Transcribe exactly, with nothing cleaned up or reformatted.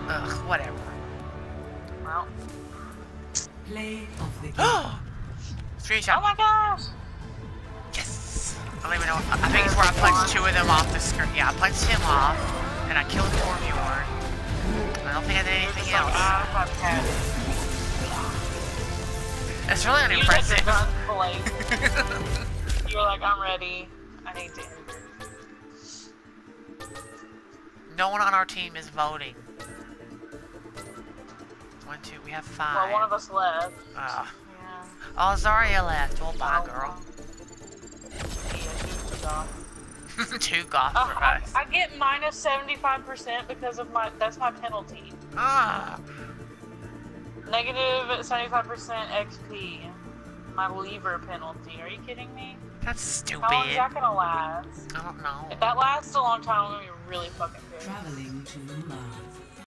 Ugh, whatever. Well. Play of the game. Screenshot. Oh my gosh! Yes! I don't even know. I think it's where I punched two of them off the screen. Yeah, I punched him off, and I killed Formula. I don't think I did anything else. That's really unimpressive. You were like, I'm ready. I need to. No one on our team is voting. One, two, we have five. Well, one of us left. Uh, Yeah. oh, Zarya left. Well, bye, girl. Yeah, she's too goth. Too goth Uh, for I, us. I get minus seventy-five percent because of my, that's my penalty. Ah. Negative seventy-five percent X P. My lever penalty. Are you kidding me? That's stupid. How long is that gonna last? I don't know. If that lasts a long time, I'm gonna be really fucking pissed. Traveling to Mars.